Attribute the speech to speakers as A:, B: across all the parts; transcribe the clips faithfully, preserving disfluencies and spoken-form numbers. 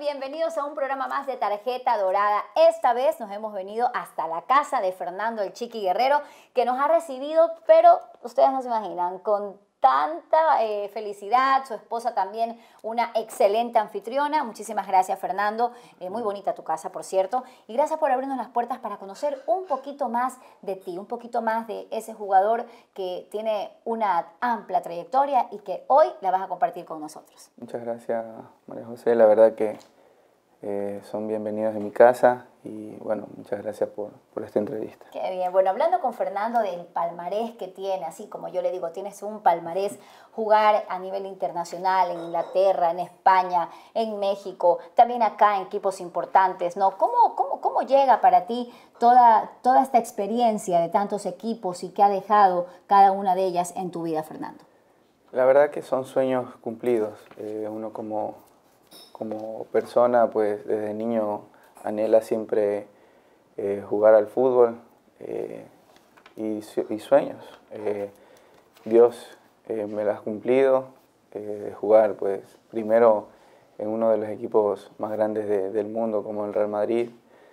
A: Bienvenidos a un programa más de Tarjeta Dorada. Esta vez nos hemos venido hasta la casa de Fernando el Chiqui Guerrero, que nos ha recibido, pero ustedes no se imaginan, con tanta eh, felicidad. Su esposa también, una excelente anfitriona. Muchísimas gracias, Fernando. Eh, muy bonita tu casa, por cierto. Y gracias por abrirnos las puertas para conocer un poquito más de ti, un poquito más de ese jugador que tiene una amplia trayectoria y que hoy la vas a compartir con nosotros.
B: Muchas gracias, María José. La verdad que eh, son bienvenidos en mi casa y bueno, muchas gracias por, por esta entrevista.
A: Qué bien. Bueno, hablando con Fernando del palmarés que tiene, así como yo le digo, tienes un palmarés, jugar a nivel internacional en Inglaterra, en España, en México, también acá en equipos importantes, ¿no? ¿Cómo, cómo, cómo llega para ti toda, toda esta experiencia de tantos equipos y qué ha dejado cada una de ellas en tu vida, Fernando?
B: La verdad que son sueños cumplidos. Eh, uno como, como persona, pues desde niño anhela siempre eh, jugar al fútbol eh, y, y sueños. Eh, Dios eh, me lo ha cumplido, eh, de jugar pues primero en uno de los equipos más grandes de, del mundo como el Real Madrid,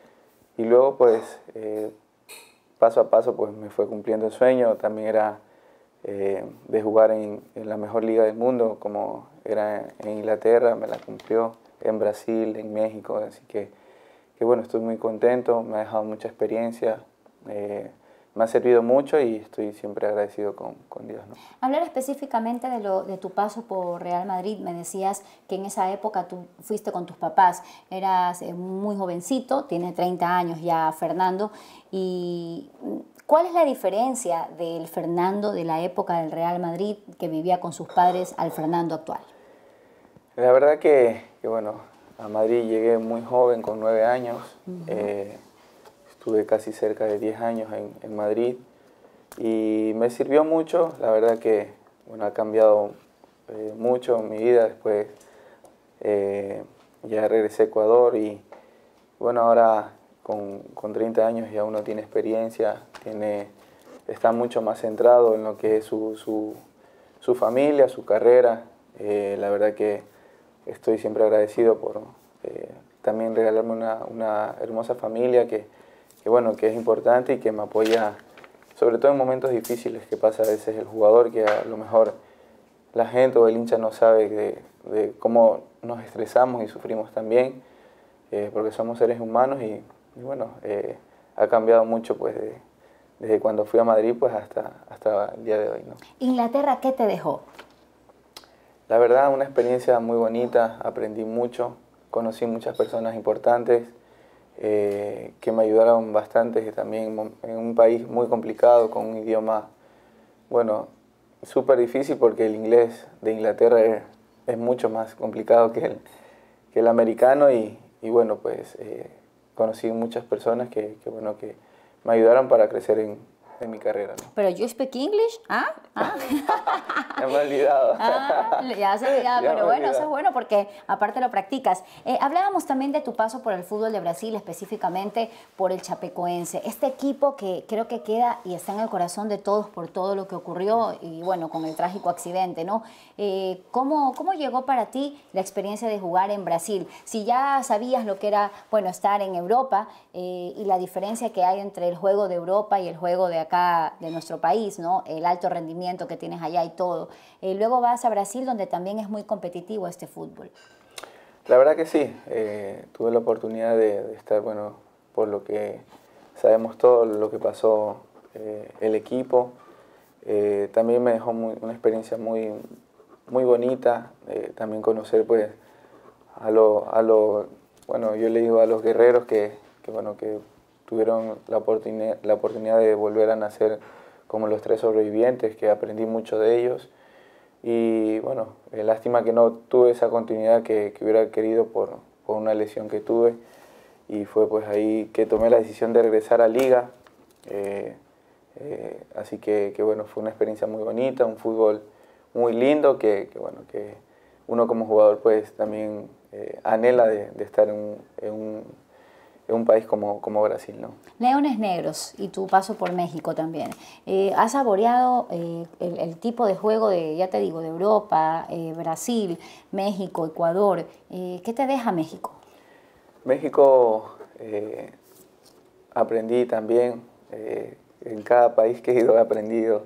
B: y luego pues eh, paso a paso pues me fue cumpliendo el sueño. También era eh, de jugar en, en la mejor liga del mundo como era en Inglaterra, me la cumplió, en Brasil, en México, así que que bueno, estoy muy contento, me ha dejado mucha experiencia, eh, me ha servido mucho y estoy siempre agradecido con, con Dios, ¿no?
A: Hablar específicamente de, lo, de tu paso por Real Madrid, me decías que en esa época tú fuiste con tus papás, eras eh, muy jovencito, tiene treinta años ya Fernando, y ¿cuál es la diferencia del Fernando de la época del Real Madrid que vivía con sus padres al Fernando actual?
B: La verdad que, que bueno, a Madrid llegué muy joven, con nueve años. Uh-huh. eh, estuve casi cerca de diez años en, en Madrid y me sirvió mucho. La verdad que bueno, ha cambiado eh, mucho mi vida. Después eh, ya regresé a Ecuador y bueno, ahora con, con treinta años ya uno tiene experiencia, tiene, está mucho más centrado en lo que es su, su, su familia, su carrera. Eh, la verdad que estoy siempre agradecido por eh, también regalarme una, una hermosa familia que, que, bueno, que es importante y que me apoya, sobre todo en momentos difíciles que pasa a veces el jugador, que a lo mejor la gente o el hincha no sabe de, de cómo nos estresamos y sufrimos también, eh, porque somos seres humanos y, y bueno, eh, ha cambiado mucho pues de, desde cuando fui a Madrid pues hasta, hasta el día de hoy, ¿no?
A: ¿Inglaterra qué te dejó?
B: La verdad, una experiencia muy bonita, aprendí mucho, conocí muchas personas importantes eh, que me ayudaron bastante también en un país muy complicado, con un idioma, bueno, súper difícil porque el inglés de Inglaterra es, es mucho más complicado que el, que el americano y, y bueno, pues eh, conocí muchas personas que, que, bueno, que me ayudaron para crecer en, en mi carrera, ¿no?
A: Pero you speak English, ¿ah? ¿Ah?
B: Ya me he olvidado.
A: Ah, ya se olvidaba, pero bueno, eso es bueno porque aparte lo practicas. Eh, hablábamos también de tu paso por el fútbol de Brasil, específicamente por el Chapecoense. Este equipo que creo que queda y está en el corazón de todos por todo lo que ocurrió y bueno, con el trágico accidente, ¿no? Eh, ¿cómo, ¿Cómo llegó para ti la experiencia de jugar en Brasil? Si ya sabías lo que era, bueno, estar en Europa eh, y la diferencia que hay entre el juego de Europa y el juego de acá, de nuestro país, ¿no? El alto rendimiento que tienes allá y todo. Eh, luego vas a Brasil, donde también es muy competitivo este fútbol.
B: La verdad que sí, eh, tuve la oportunidad de, de estar, bueno, por lo que sabemos todo lo que pasó eh, el equipo. Eh, también me dejó muy, una experiencia muy, muy bonita, eh, también conocer pues a los, a lo, bueno, yo le digo a los guerreros que, que, bueno, que tuvieron la oportunidad, la oportunidad de volver a nacer como los tres sobrevivientes, que aprendí mucho de ellos. Y bueno, eh, lástima que no tuve esa continuidad que, que hubiera querido por, por una lesión que tuve. Y fue pues ahí que tomé la decisión de regresar a Liga. Eh, eh, así que, que bueno, fue una experiencia muy bonita, un fútbol muy lindo que, que bueno, que uno como jugador pues también eh, anhela de, de estar en un, en un en un país como, como Brasil, ¿no?
A: Leones Negros y tu paso por México también. Eh, ¿Has saboreado eh, el, el tipo de juego de, ya te digo, de Europa, eh, Brasil, México, Ecuador? Eh, ¿Qué te deja México?
B: México eh, aprendí también, eh, en cada país que he ido he aprendido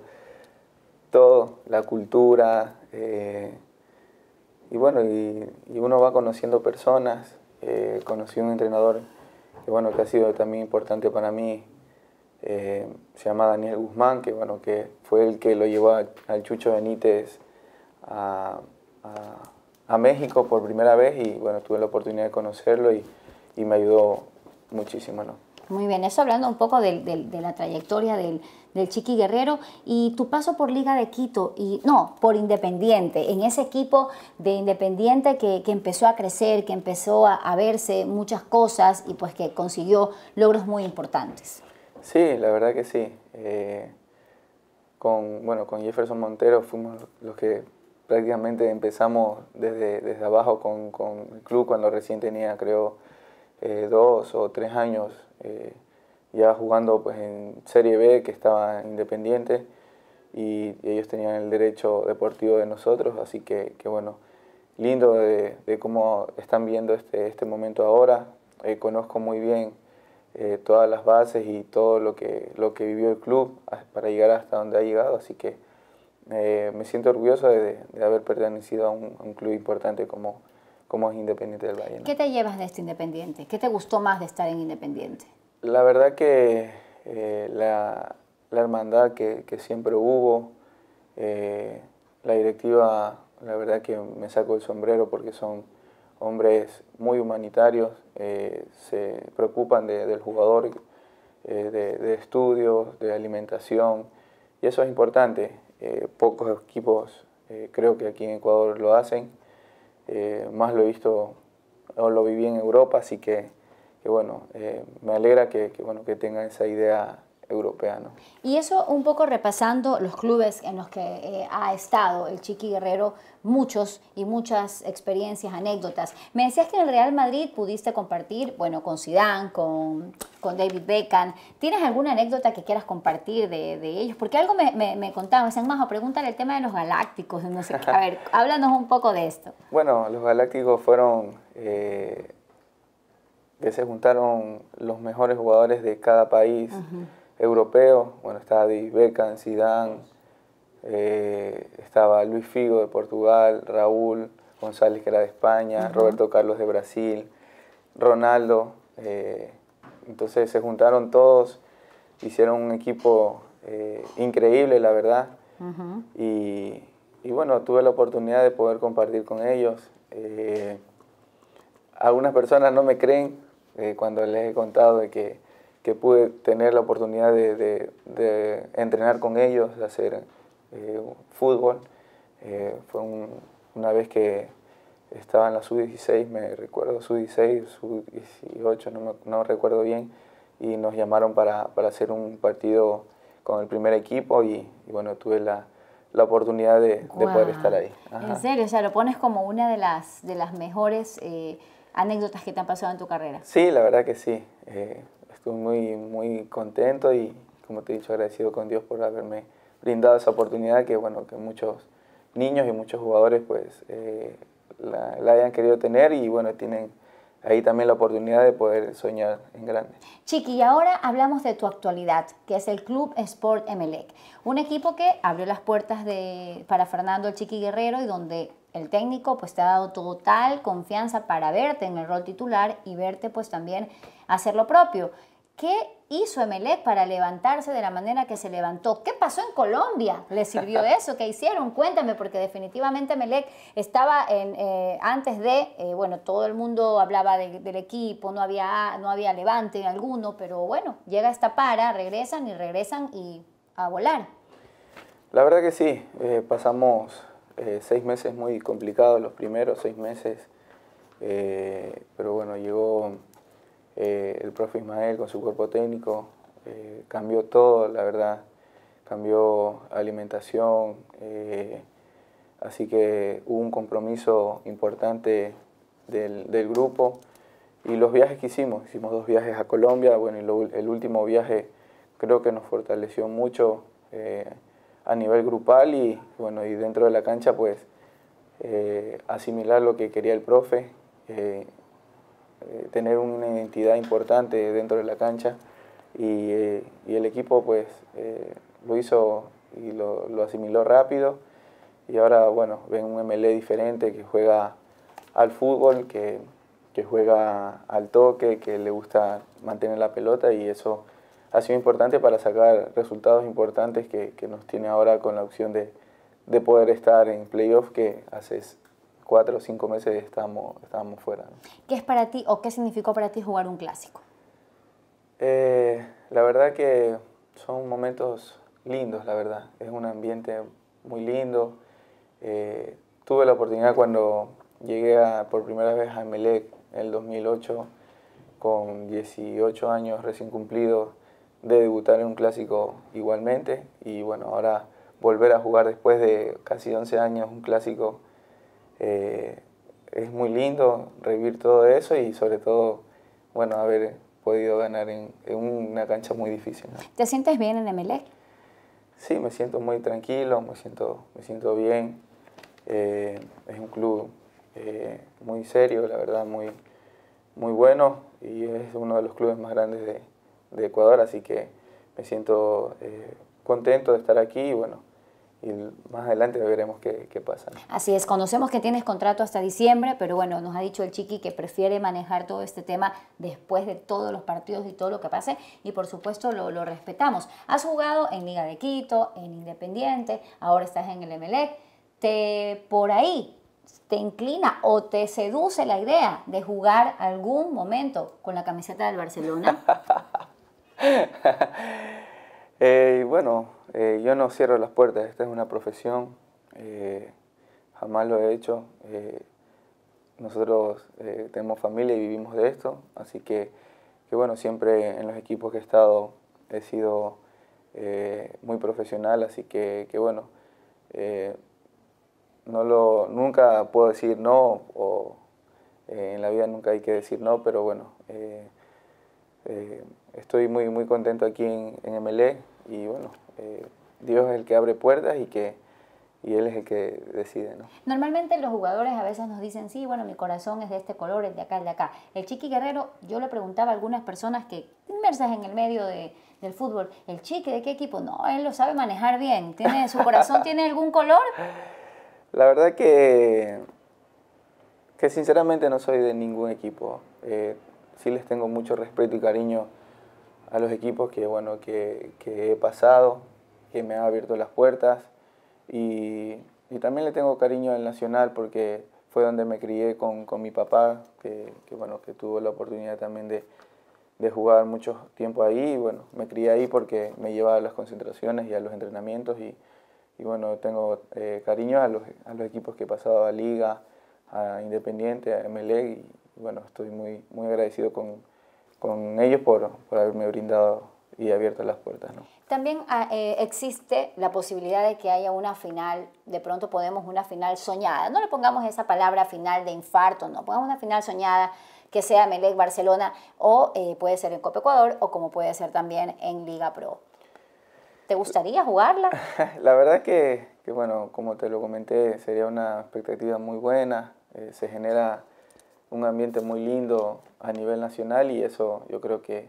B: todo, la cultura, eh, y bueno, y, y uno va conociendo personas. Eh, conocí un entrenador que, bueno, que ha sido también importante para mí, eh, se llama Daniel Guzmán, que, bueno, que fue el que lo llevó a, al Chucho Benítez a, a, a México por primera vez, y bueno, tuve la oportunidad de conocerlo y, y me ayudó muchísimo, ¿no?
A: Muy bien, eso hablando un poco de, de, de la trayectoria del, del Chiqui Guerrero y tu paso por Liga de Quito, y no, por Independiente, en ese equipo de Independiente que, que empezó a crecer, que empezó a, a verse muchas cosas y pues que consiguió logros muy importantes.
B: Sí, la verdad que sí. Eh, con, bueno, con Jefferson Montero fuimos los que prácticamente empezamos desde, desde abajo con, con el club cuando recién tenía, creo, eh, dos o tres años, eh, ya jugando pues en Serie B, que estaba Independiente, y, y ellos tenían el derecho deportivo de nosotros, así que, que bueno, lindo de, de cómo están viendo este, este momento ahora. Eh, conozco muy bien eh, todas las bases y todo lo que, lo que vivió el club para llegar hasta donde ha llegado, así que eh, me siento orgulloso de, de haber pertenecido a un, a un club importante como, como es Independiente del Valle, ¿no?
A: ¿Qué te llevas de este Independiente? ¿Qué te gustó más de estar en Independiente?
B: La verdad que eh, la, la hermandad que, que siempre hubo, eh, la directiva, la verdad que me saco el sombrero porque son hombres muy humanitarios, eh, se preocupan de, del jugador, eh, de, de estudios, de alimentación, y eso es importante. Eh, pocos equipos eh, creo que aquí en Ecuador lo hacen, eh, más lo he visto o lo viví en Europa, así que, que bueno, eh, me alegra que, que, bueno, que tengan esa idea europea, ¿no?
A: Y eso un poco repasando los clubes en los que eh, ha estado el Chiqui Guerrero, muchos y muchas experiencias, anécdotas. Me decías que en el Real Madrid pudiste compartir, bueno, con Zidane, con, con David Beckham. ¿Tienes alguna anécdota que quieras compartir de, de ellos? Porque algo me, me, me contaban, me decían, Majo, pregúntale el tema de los Galácticos, no sé qué. A ver, háblanos un poco de esto.
B: Bueno, los Galácticos fueron, eh, que se juntaron los mejores jugadores de cada país. Uh-huh. Europeo. Bueno, estaba David Beckham, Zidane, eh, estaba Luis Figo de Portugal, Raúl González, que era de España, uh-huh. Roberto Carlos de Brasil, Ronaldo. Eh, entonces se juntaron todos, hicieron un equipo eh, increíble, la verdad. Uh-huh. y, y bueno, tuve la oportunidad de poder compartir con ellos. Eh, algunas personas no me creen eh, cuando les he contado de que que pude tener la oportunidad de, de, de entrenar con ellos, de hacer eh, fútbol. Eh, fue un, una vez que estaba en la sub dieciséis, me recuerdo, sub dieciséis, sub dieciocho, no, me, no recuerdo bien, y nos llamaron para, para hacer un partido con el primer equipo y, y bueno, tuve la, la oportunidad de, wow. de poder estar ahí.
A: Ajá. ¿En serio? O sea, lo pones como una de las, de las mejores eh, anécdotas que te han pasado en tu carrera.
B: Sí, la verdad que sí. Eh, Estoy muy, muy contento y, como te he dicho, agradecido con Dios por haberme brindado esa oportunidad que, bueno, que muchos niños y muchos jugadores pues eh, la, la hayan querido tener y, bueno, tienen ahí también la oportunidad de poder soñar en grande.
A: Chiqui, y ahora hablamos de tu actualidad, que es el Club Sport Emelec, un equipo que abrió las puertas de, para Fernando el Chiqui Guerrero y donde el técnico pues te ha dado total confianza para verte en el rol titular y verte pues también hacer lo propio. ¿Qué hizo Emelec para levantarse de la manera que se levantó? ¿Qué pasó en Colombia? ¿Les sirvió eso? ¿Qué hicieron? Cuéntame, porque definitivamente Emelec estaba en, eh, antes de, eh, bueno, todo el mundo hablaba de, del equipo, no había, no había levante en alguno, pero bueno, llega esta para, regresan y regresan y a volar.
B: La verdad que sí, eh, pasamos eh, seis meses muy complicados, los primeros seis meses, eh, pero bueno, llegó... Eh, el profe Ismael con su cuerpo técnico, eh, cambió todo, la verdad, cambió alimentación, eh, así que hubo un compromiso importante del, del grupo y los viajes que hicimos, hicimos dos viajes a Colombia, bueno, y lo, el último viaje creo que nos fortaleció mucho eh, a nivel grupal y, bueno, y dentro de la cancha pues eh, asimilar lo que quería el profe. Eh, eh, tener una identidad importante dentro de la cancha y, eh, y el equipo pues eh, lo hizo y lo, lo asimiló rápido y ahora bueno, ven un M L E diferente que juega al fútbol, que, que juega al toque, que le gusta mantener la pelota y eso ha sido importante para sacar resultados importantes que, que nos tiene ahora con la opción de, de poder estar en playoff que hace cuatro o cinco meses estábamos, estábamos fuera, ¿no?
A: ¿Qué es para ti o qué significó para ti jugar un clásico?
B: Eh, la verdad que son momentos lindos, la verdad. Es un ambiente muy lindo. Eh, tuve la oportunidad cuando llegué a, por primera vez a Emelec en el dos mil ocho, con dieciocho años recién cumplidos, de debutar en un clásico igualmente. Y bueno, ahora volver a jugar después de casi once años un clásico eh, es muy lindo, revivir todo eso y sobre todo, bueno, haber podido ganar en, en una cancha muy difícil, ¿no?
A: ¿Te sientes bien en Emelec?
B: Sí, me siento muy tranquilo, me siento, me siento bien. Eh, es un club eh, muy serio, la verdad, muy, muy bueno y es uno de los clubes más grandes de, de Ecuador, así que me siento eh, contento de estar aquí y bueno, y más adelante veremos qué, qué pasa, ¿no?
A: Así es, conocemos que tienes contrato hasta diciembre, pero bueno, nos ha dicho el Chiqui que prefiere manejar todo este tema después de todos los partidos y todo lo que pase, y por supuesto lo, lo respetamos. Has jugado en Liga de Quito, en Independiente, ahora estás en el Emelec. Te, por ahí te inclina o te seduce la idea de jugar algún momento con la camiseta del Barcelona.
B: eh, bueno, eh, yo no cierro las puertas, esta es una profesión, eh, jamás lo he hecho. Eh, nosotros eh, tenemos familia y vivimos de esto, así que, que bueno, siempre en los equipos que he estado he sido eh, muy profesional, así que, que bueno, eh, no lo, nunca puedo decir no, o eh, en la vida nunca hay que decir no, pero bueno, eh, eh, estoy muy, muy contento aquí en, en Emelec y bueno, eh, Dios es el que abre puertas y que y Él es el que decide, ¿no?
A: Normalmente los jugadores a veces nos dicen, sí, bueno, mi corazón es de este color, es de acá, es de acá. El Chiqui Guerrero, yo le preguntaba a algunas personas que inmersas en el medio de, del fútbol, ¿el Chiqui de qué equipo? No, él lo sabe manejar bien. ¿Tiene, ¿Su corazón tiene algún color?
B: La verdad que, que sinceramente no soy de ningún equipo. Eh, sí les tengo mucho respeto y cariño a los equipos que, bueno, que, que he pasado, que me han abierto las puertas. Y, y también le tengo cariño al Nacional porque fue donde me crié con, con mi papá, que, que, bueno, que tuvo la oportunidad también de, de jugar mucho tiempo ahí. Y bueno, me crié ahí porque me llevaba a las concentraciones y a los entrenamientos. Y, y bueno, tengo eh, cariño a los, a los equipos que he pasado, a Liga, a Independiente, a Emelec. Y bueno, estoy muy, muy agradecido con, con ellos por, por haberme brindado y abierto las puertas, ¿no?
A: También eh, existe la posibilidad de que haya una final, de pronto podemos una final soñada, no le pongamos esa palabra final de infarto, no, pongamos una final soñada que sea Emelec Barcelona o eh, puede ser en Copa Ecuador o como puede ser también en Liga Pro. ¿Te gustaría jugarla?
B: La verdad que, que, bueno, como te lo comenté, sería una expectativa muy buena, eh, se genera un ambiente muy lindo a nivel nacional y eso yo creo que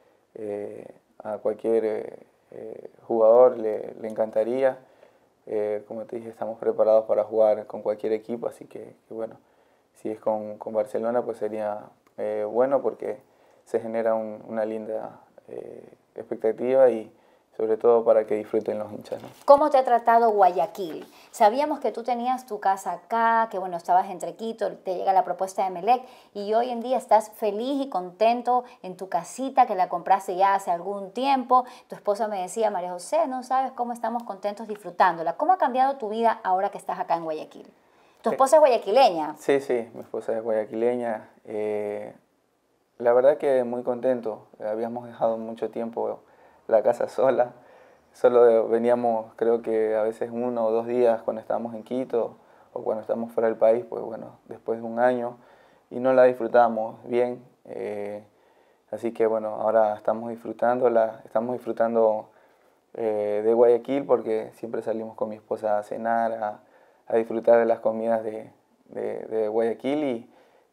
B: eh, a cualquier eh, eh, jugador le, le encantaría. Eh, como te dije, estamos preparados para jugar con cualquier equipo, así que, que bueno, si es con, con Barcelona pues sería eh, bueno porque se genera un, una linda eh, expectativa y sobre todo para que disfruten los hinchas, ¿no?
A: ¿Cómo te ha tratado Guayaquil? Sabíamos que tú tenías tu casa acá, que bueno, estabas entre Quito, te llega la propuesta de Emelec y hoy en día estás feliz y contento en tu casita que la compraste ya hace algún tiempo. Tu esposa me decía, María José, no sabes cómo estamos contentos disfrutándola. ¿Cómo ha cambiado tu vida ahora que estás acá en Guayaquil? ¿Tu esposa es guayaquileña?
B: Sí, sí, mi esposa es guayaquileña. Eh, la verdad que muy contento. Habíamos dejado mucho tiempo la casa sola. Solo veníamos, creo que a veces uno o dos días cuando estábamos en Quito o cuando estábamos fuera del país, pues bueno, después de un año y no la disfrutamos bien. Eh, así que bueno, ahora estamos disfrutándola, estamos disfrutando eh, de Guayaquil porque siempre salimos con mi esposa a cenar, a, a disfrutar de las comidas de, de, de Guayaquil y,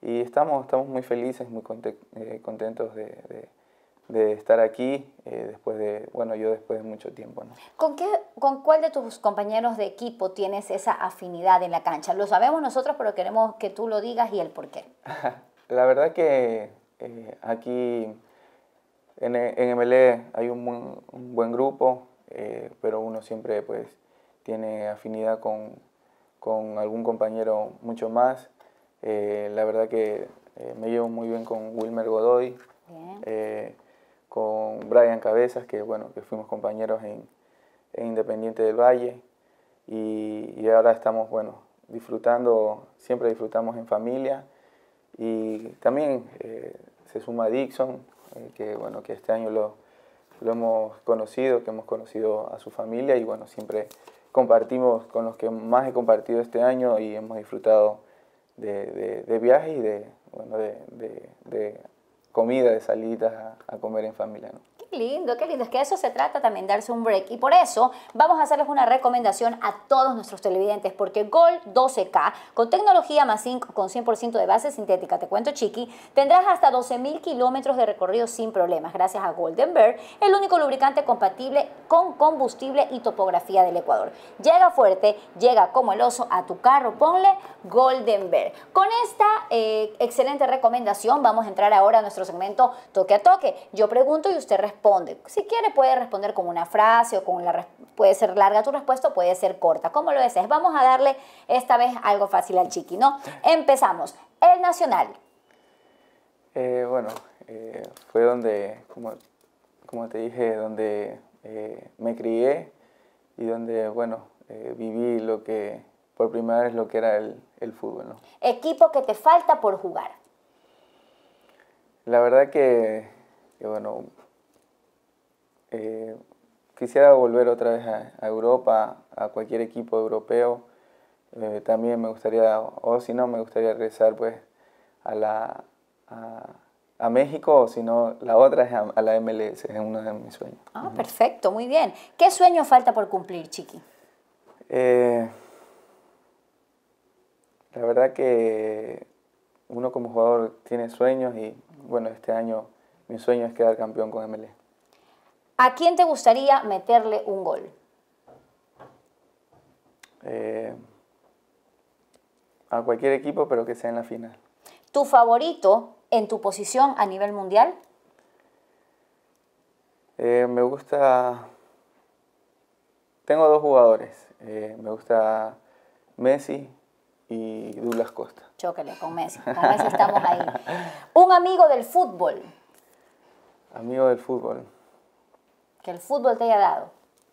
B: y estamos, estamos muy felices, muy conte eh, contentos de, de, de estar aquí, eh, después de, bueno, yo después de mucho tiempo, ¿no?
A: ¿Con, qué, ¿Con cuál de tus compañeros de equipo tienes esa afinidad en la cancha? Lo sabemos nosotros, pero queremos que tú lo digas y el por qué.
B: La verdad que eh, aquí en, en M L E hay un buen, un buen grupo, eh, pero uno siempre pues tiene afinidad con, con algún compañero mucho más. Eh, la verdad que eh, me llevo muy bien con Wilmer Godoy, eh, con Brian Cabezas, que bueno, que fuimos compañeros en, en Independiente del Valle, y, y ahora estamos, bueno, disfrutando, siempre disfrutamos en familia, y también eh, se suma Dixon, eh, que bueno, que este año lo, lo hemos conocido, que hemos conocido a su familia, y bueno, siempre compartimos con los que más he compartido este año, y hemos disfrutado de, de, de viajes y de, bueno, de, de, de comida, de salidas a, a comer en familia, ¿no?
A: Qué lindo, qué lindo. Es que de eso se trata también, darse un break. Y por eso vamos a hacerles una recomendación a todos nuestros televidentes, porque Gold doce K, con tecnología más zinc, con cien por ciento de base sintética, te cuento, Chiqui, tendrás hasta doce mil kilómetros de recorrido sin problemas, gracias a Golden Bear, el único lubricante compatible con combustible y topografía del Ecuador. Llega fuerte, llega como el oso a tu carro, ponle Golden Bear. Con esta eh, excelente recomendación vamos a entrar ahora a nuestro segmento Toque a Toque. Yo pregunto y usted responde. Si quiere puede responder con una frase o con la puede ser larga tu respuesta o puede ser corta, como lo desees. Vamos a darle esta vez algo fácil al Chiqui, ¿no? Empezamos. El Nacional.
B: Eh, bueno, eh, fue donde, como, como te dije, donde eh, me crié y donde, bueno, eh, viví lo que, por primera vez lo que era el, el fútbol, ¿no?
A: Equipo que te falta por jugar.
B: La verdad que, que bueno, eh, quisiera volver otra vez a, a Europa, a cualquier equipo europeo. Eh, también me gustaría, o si no, me gustaría regresar pues a la a, a México, o si no, la otra es a, a la M L S, es uno de mis sueños.
A: Ah, uh-huh. Perfecto, muy bien. ¿Qué sueño falta por cumplir, Chiqui?
B: Eh, la verdad que uno como jugador tiene sueños y bueno, este año mi sueño es quedar campeón con M L E.
A: ¿A quién te gustaría meterle un gol?
B: Eh, a cualquier equipo, pero que sea en la final.
A: ¿Tu favorito en tu posición a nivel mundial?
B: Eh, me gusta... Tengo dos jugadores. Eh, me gusta Messi y Douglas Costa.
A: Chócale con Messi. Con Messi estamos ahí. Un amigo del fútbol.
B: Amigo del fútbol.
A: Que el fútbol te haya dado.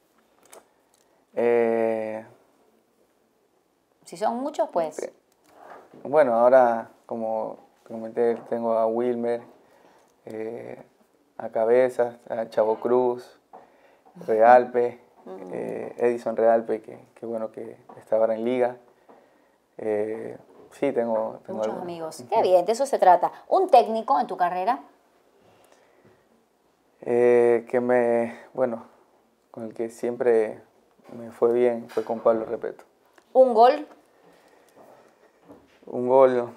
B: Eh,
A: si son muchos, pues...
B: Bueno, ahora, como comenté, tengo a Wilmer, eh, a Cabezas, a Chavo Cruz, Realpe, eh, Edison Realpe, que, que bueno que está ahora en liga. Eh, sí, tengo, tengo
A: muchos
B: algunos
A: amigos. Qué bien, de eso se trata. ¿Un técnico en tu carrera?
B: Eh, que me, bueno, con el que siempre me fue bien fue con Pablo Repeto.
A: ¿Un gol?
B: Un gol,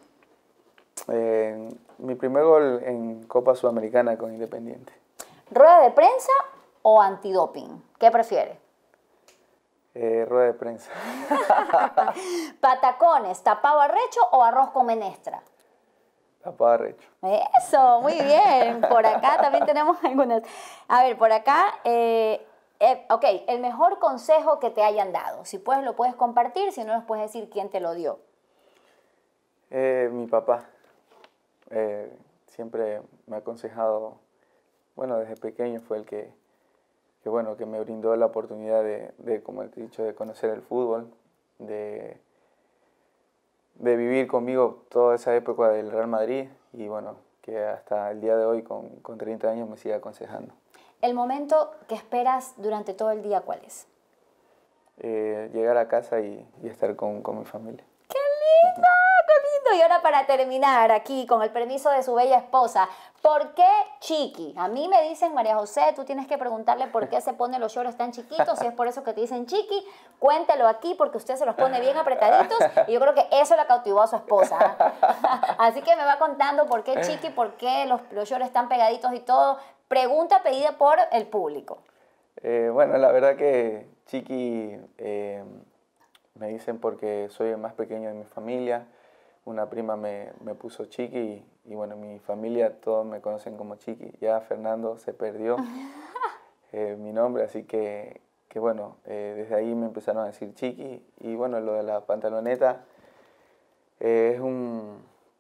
B: eh, mi primer gol en Copa Sudamericana con Independiente.
A: ¿Rueda de prensa o antidoping? ¿Qué prefiere?
B: Eh, rueda de prensa.
A: ¿Patacones, tapado arrecho o arroz con menestra?
B: Tapado arrecho.
A: Eso, muy bien. Por acá también tenemos algunas. A ver, por acá, eh, eh, ok, el mejor consejo que te hayan dado. Si puedes, lo puedes compartir, si no, nos puedes decir quién te lo dio.
B: Eh, mi papá. Eh, siempre me ha aconsejado, bueno, desde pequeño fue el que, que, bueno, que me brindó la oportunidad de, de, como te he dicho, de conocer el fútbol, de, de vivir conmigo toda esa época del Real Madrid y bueno, que hasta el día de hoy con, con treinta años me sigue aconsejando.
A: ¿El momento que esperas durante todo el día cuál es?
B: Eh, llegar a casa y, y estar con, con mi familia.
A: ¡Qué lindo! ¡Qué lindo! y ahora para terminar aquí, con el permiso de su bella esposa, ¿por qué Chiqui? A mí me dicen, María José, tú tienes que preguntarle por qué se ponen los shorts tan chiquitos, si es por eso que te dicen Chiqui, cuéntelo aquí porque usted se los pone bien apretaditos y yo creo que eso la cautivó a su esposa. Así que me va contando por qué Chiqui, por qué los, los shorts están pegaditos y todo. Pregunta pedida por el público.
B: Eh, bueno, la verdad que Chiqui eh, me dicen porque soy el más pequeño de mi familia. Una prima me, me puso Chiqui y, y bueno, mi familia todos me conocen como Chiqui. Ya Fernando se perdió eh, mi nombre, así que, que bueno, eh, desde ahí me empezaron a decir Chiqui. Y bueno, lo de la pantaloneta eh, es un...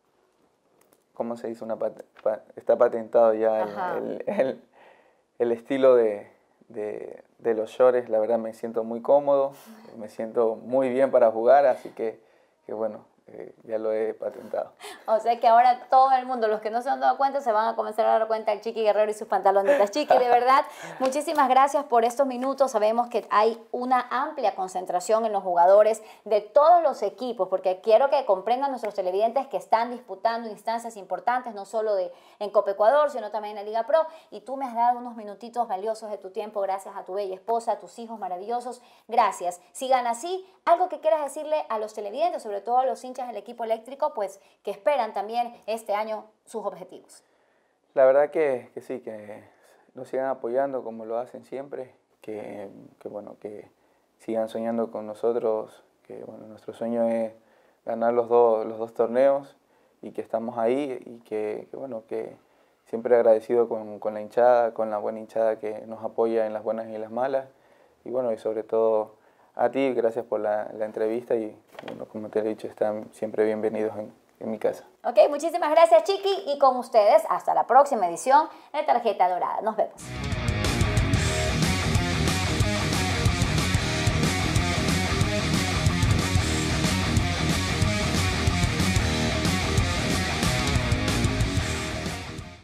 B: ¿Cómo se dice? Una pat pa está patentado ya el, el, el, el estilo de, de, de los shorts. La verdad me siento muy cómodo, me siento muy bien para jugar, así que, que bueno, eh, ya lo he patentado.
A: O sea que ahora todo el mundo, los que no se han dado cuenta, se van a comenzar a dar cuenta de Chiqui Guerrero y sus pantalonetas. Chiqui, de verdad, muchísimas gracias por estos minutos. Sabemos que hay una amplia concentración en los jugadores de todos los equipos, porque quiero que comprendan nuestros televidentes que están disputando instancias importantes, no solo de, en Copa Ecuador, sino también en la Liga Pro. Y tú me has dado unos minutitos valiosos de tu tiempo, gracias a tu bella esposa, a tus hijos maravillosos. Gracias. Sigan así. Algo que quieras decirle a los televidentes, sobre todo a los hinchas del equipo eléctrico, pues que esperan también este año sus objetivos.
B: La verdad que, que sí, que nos sigan apoyando como lo hacen siempre, que, que bueno, que sigan soñando con nosotros, que bueno, nuestro sueño es ganar los dos, los dos torneos y que estamos ahí y que, que bueno, que siempre agradecido con, con la hinchada, con la buena hinchada que nos apoya en las buenas y en las malas y bueno, y sobre todo a ti, gracias por la, la entrevista y bueno, como te he dicho, están siempre bienvenidos en, en mi casa.
A: Ok, muchísimas gracias Chiqui y con ustedes hasta la próxima edición de Tarjeta Dorada. Nos vemos.